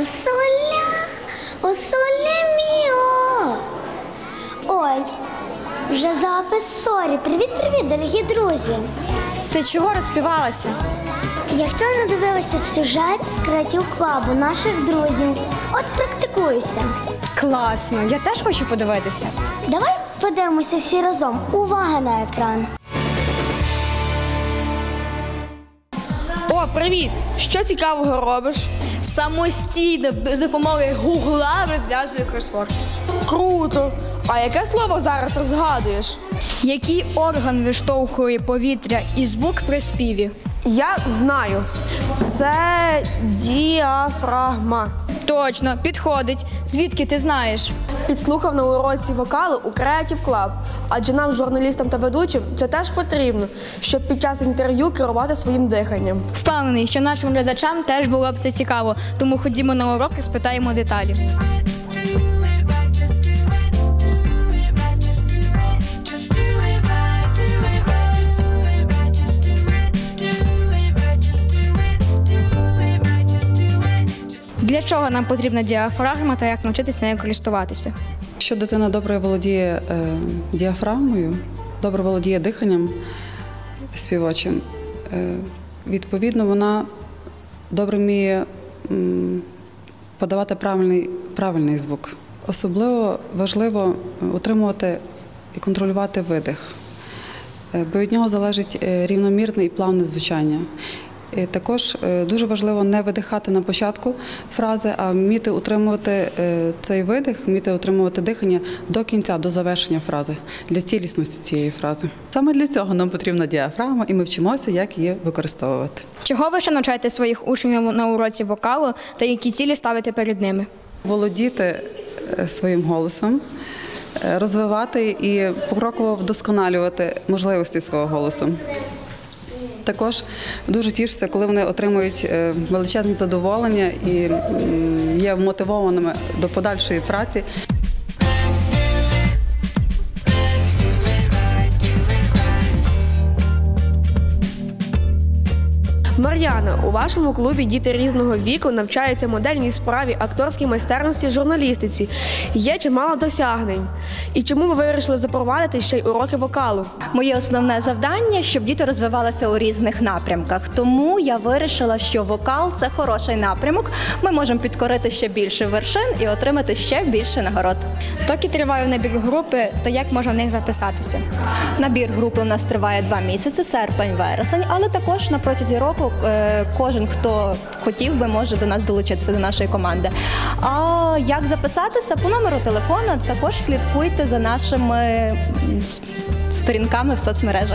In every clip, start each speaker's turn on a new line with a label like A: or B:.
A: О соле міо. Ой, вже запис сорі. Привіт-привіт, дорогі друзі.
B: Ти чого розспівалася?
A: Я щойно дивилася сюжет з Creative Club наших друзів. От практикуюся.
B: Класно, я теж хочу подивитися.
A: Давай подивимося всі разом. Увага на екран.
C: О, привіт! Що цікавого робиш?
D: Самостійно, без допомоги гугла розв'язую кросворд.
C: Круто! А яке слово зараз розгадуєш?
D: Який орган виштовхує повітря і звук при співі?
C: Я знаю. Це діафрагма.
D: Точно, підходить. Звідки ти знаєш?
C: Підслухав на уроці вокалу у Creative Club. Адже нам, журналістам та ведучим, це теж потрібно, щоб під час інтерв'ю керувати своїм диханням.
D: Впевнений, що нашим глядачам теж було б це цікаво, тому ходімо на урок і спитаємо деталі. Для чого нам потрібна діафрагма та як навчитись нею користуватися?
E: Якщо дитина добре володіє діафрагмою, добре володіє диханням співочим, відповідно, вона добре вміє подавати правильний звук. Особливо важливо утримувати і контролювати видих, бо від нього залежить рівномірне і плавне звучання. І також дуже важливо не видихати на початку фрази, а вміти утримувати цей видих, вміти утримувати дихання до кінця, до завершення фрази, для цілісності цієї фрази. Саме для цього нам потрібна діафрагма, і ми вчимося, як її використовувати.
D: Чого ви ще навчаєте своїх учнів на уроці вокалу та які цілі ставите перед ними?
E: Володіти своїм голосом, розвивати і покроково вдосконалювати можливості свого голосу. Також дуже тішуся, коли вони отримують величезне задоволення і є вмотивованими до подальшої праці.
C: Мар'яна, у вашому клубі діти різного віку навчаються модельній справі, акторській майстерності, журналістиці. Є чимало досягнень. І чому ви вирішили запровадити ще й уроки вокалу?
F: Моє основне завдання – щоб діти розвивалися у різних напрямках. Тому я вирішила, що вокал – це хороший напрямок. Ми можемо підкорити ще більше вершин і отримати ще більше нагород.
D: Доки триває набір групи, та як можна в них записатися?
F: Набір групи у нас триває 2 місяці, серпень-вересень, але також на протязі року кожен, хто хотів би, може до нас долучитися, до нашої команди. А як записатися? По номеру телефону також слідкуйте за нашими сторінками в соцмережах.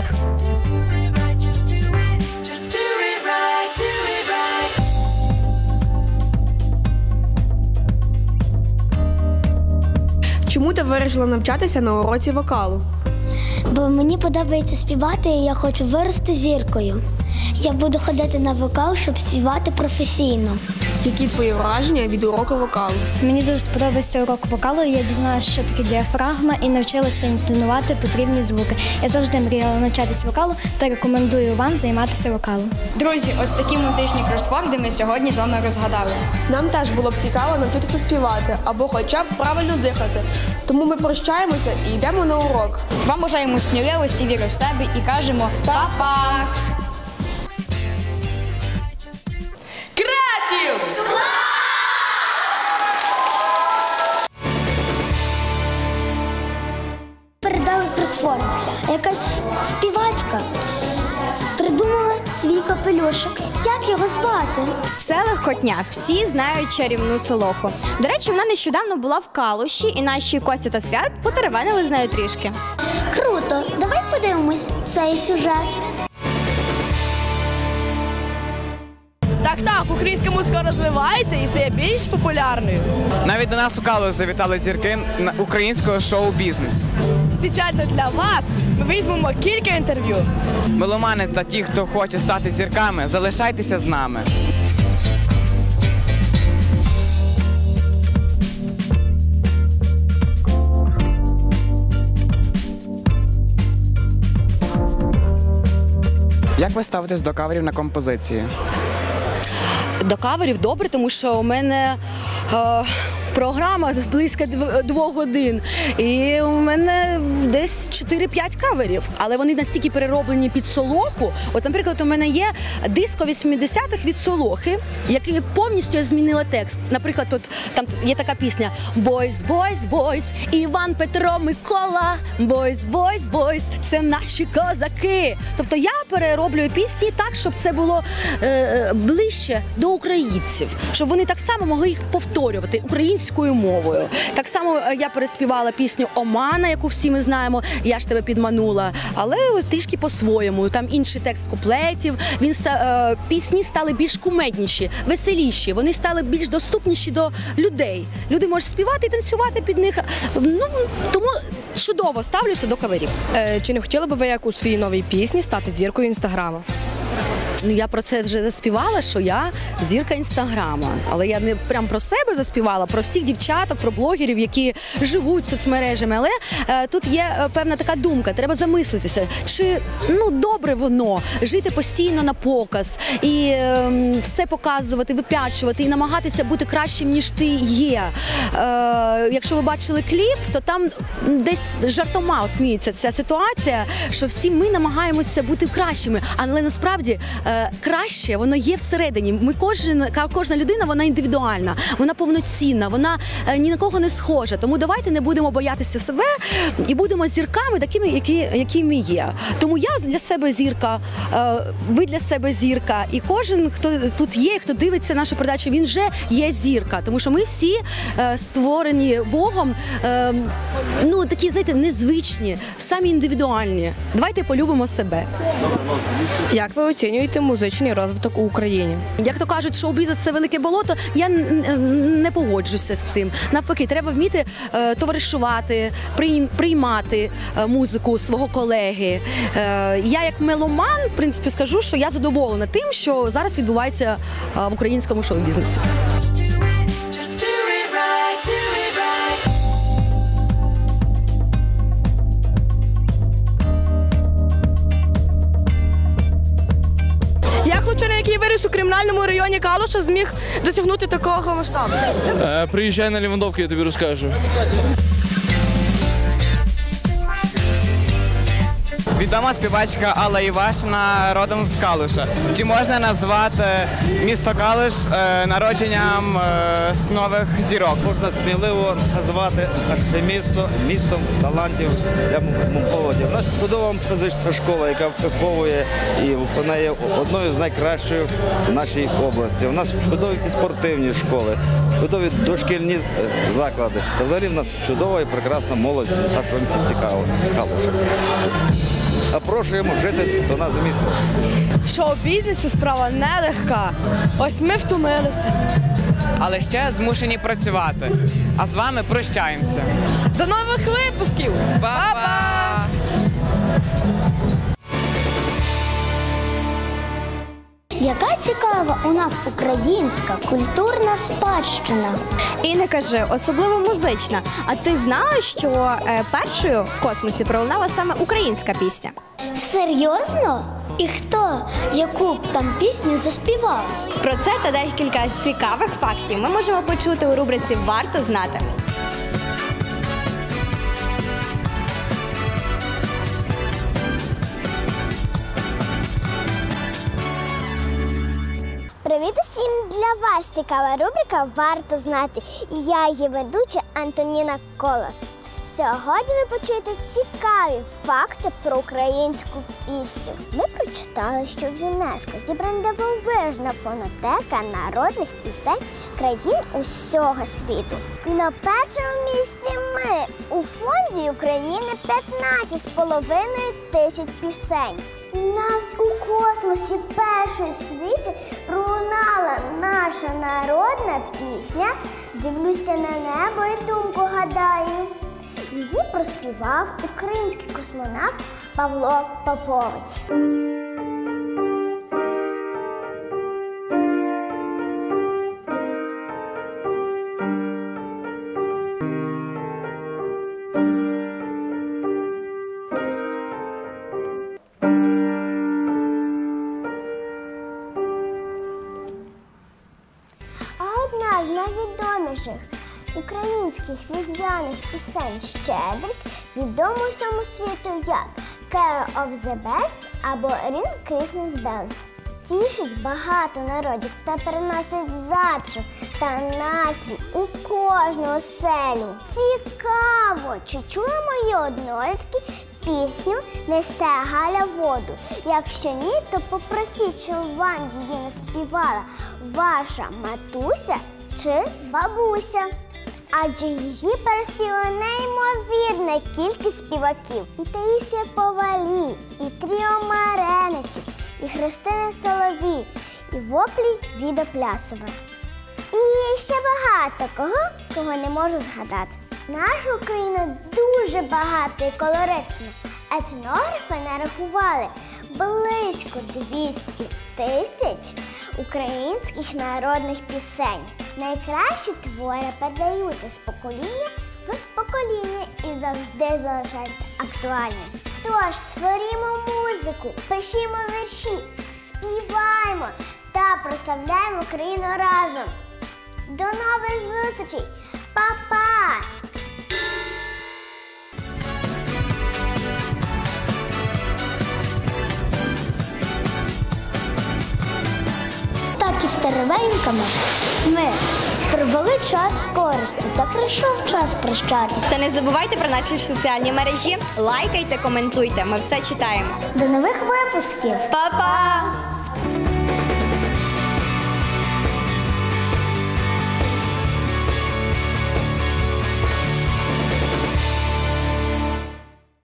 C: Чому ти вирішила навчатися на уроці вокалу?
A: Бо мені подобається співати, і я хочу вирости зіркою. Я буду ходити на вокал, щоб співати професійно.
C: Які твої враження від уроку вокалу?
B: Мені дуже сподобався урок вокалу, я дізналася, що таке діафрагма і навчилася інтонувати потрібні звуки. Я завжди мріяла навчатися вокалу та рекомендую вам займатися вокалом.
D: Друзі, ось такі музичні кросворди ми сьогодні з вами розгадали.
C: Нам теж було б цікаво навчитися співати або хоча б правильно дихати. Тому ми прощаємося і йдемо на урок.
D: Вам бажаємо сміливості, віри в себе і кажемо па-па!
A: Передали кросворд. Якась співачка придумала свій капелюшок. Як його звати?
G: Це легкотня. Всі знають чарівну Солоху. До речі, вона нещодавно була в Калуші, і наші Костя та Свят потеревенили з нею трішки.
A: Круто! Давай подивимось цей сюжет.
C: Так, українська музика розвивається і стає більш популярною.
H: Навіть до нас у Калуш завітали зірки українського шоу-бізнесу.
C: Спеціально для вас ми візьмемо кілька інтерв'ю.
H: Меломани та ті, хто хоче стати зірками, залишайтеся з нами. Як ви ставитесь до каверів на композиції?
I: До каверів добре, тому що у мене програма близько 2 годин. І у мене десь 4-5 каверів. Але вони настільки перероблені під солоху. От, наприклад, у мене є диско 80-х від солохи, який повністю я змінила текст. Наприклад, тут там є така пісня «Бойс, бойс, бойс, Іван, Петро, Микола, бойс, бойс, бойс, це наші козаки». Тобто я перероблюю пісні так, щоб це було ближче до українців, щоб вони так само могли їх повторювати українською мовою. Так само я переспівала пісню «Омана», яку всі ми знаємо, «Я ж тебе підманула», але трішки по-своєму. Там інший текст куплетів, пісні стали більш кумедніші, веселіші, вони стали більш доступніші до людей. Люди можуть співати і танцювати під них. Тому чудово ставлюся до каверів.
C: Чи не хотіли б ви, як у своїй новій пісні, стати зіркою Інстаграму?
I: Я про це вже заспівала, що я зірка Інстаграма. Але я не прям про себе заспівала, про всіх дівчаток, про блогерів, які живуть соцмережами. Але тут є певна така думка, треба замислитися, чи добре воно жити постійно на показ і все показувати, випячувати і намагатися бути кращим, ніж ти є. Якщо ви бачили кліп, то там десь жартома осміюється ця ситуація, що всі ми намагаємося бути кращими, але насправді краще, воно є всередині. Кожна людина, вона індивідуальна, вона повноцінна, вона ні на кого не схожа. Тому давайте не будемо боятися себе і будемо зірками такими, якими є. Тому я для себе зірка, ви для себе зірка. І кожен, хто тут є, хто дивиться нашу передачу, він вже є зірка. Тому що ми всі створені Богом, такі, знаєте, незвичні, самі індивідуальні. Давайте полюбимо себе.
C: Як ви оцінюєте музичний розвиток у Україні?
I: Як то кажуть, шоу-бізнес – це велике болото, я не погоджуся з цим. Навпаки, треба вміти товаришувати, приймати музику свого колеги. Я як меломан, в принципі, скажу, що я задоволена тим, що зараз відбувається в українському шоу-бізнесі.
C: Хлопчина, який виріс у кримінальному районі Калуша, зміг досягнути такого масштабу?
J: Приїжджай на Лівандовку, я тобі розкажу.
H: Відома співачка Алла Івашина родом з Калуша. Чи можна назвати місто Калуш народженням нових зірок?
K: Можна сміливо назвати наше місто містом талантів для молоді. Наша чудова музична школа, яка виховує, і вона є одною з найкращих в нашій області. У нас чудові і спортивні школи, чудові дошкільні заклади. Та взагалі в нас чудова і прекрасна молодь в нашому місті Калуша. Запрошуємо жити до нас в місто.
C: Шоу-бізнес – це справа нелегка. Ось ми втомилися.
H: Але ще змушені працювати. А з вами прощаємося.
C: До нових випусків! Па-па!
A: Яка цікава у нас українська культурна спадщина.
G: І не кажи, особливо музична. А ти знала, що першою в космосі пролунала саме українська пісня?
A: Серйозно? І хто яку б там пісню заспівав?
G: Про це та декілька цікавих фактів ми можемо почути у рубриці «Варто знати».
A: Привіт усім! Для вас цікава рубрика «Варто знати». І я її ведуча Антоніна Колос. Сьогодні ви почуєте цікаві факти про українську пісню. Ми прочитали, що в ЮНЕСКО зібрана дивовижна фонотека народних пісень країн усього світу. На першому місці ми. У фонді України 15,5 тисяч пісень. Навіть у космосі першої в світі пролунала наша народна пісня «Дивлюся на небо і думку гадаю». Її проспівав український космонавт Павло Попович. українських різдвяних пісень «Щедрик» відомо всьому світу як «Care of the Bells» або «Ring Christmas Bells». Тішить багато народів та приносить затишок та настрій у кожну оселю. Цікаво, чи чули мої однолітки пісню «Несе Галя воду»? Якщо ні, то попросіть, щоб вам її наспівала ваша матуся чи бабуся. Адже її переспівала неймовірна кількість співаків. І Таїсія Повалій, і Тріо Мареничів, і Христина Соловій, і воплі Віда Плясова. І ще багато кого не можу згадати. Наша Україна дуже багата і колоритна. Етнографи нарахували близько 200 тисяч українських народних пісень. Найкращі твори передаються з покоління в покоління і завжди залишаються актуальними. Тож, творімо музику, пишімо вірші, співаємо та прославляємо Україну разом. До нових зустрічей! Па-па!
L: Так і старовеньками ми провели час з користю та прийшов час прощатись.
G: Та не забувайте про наші соціальні мережі, лайкайте, коментуйте, ми все читаємо.
L: До нових випусків!
G: Па-па!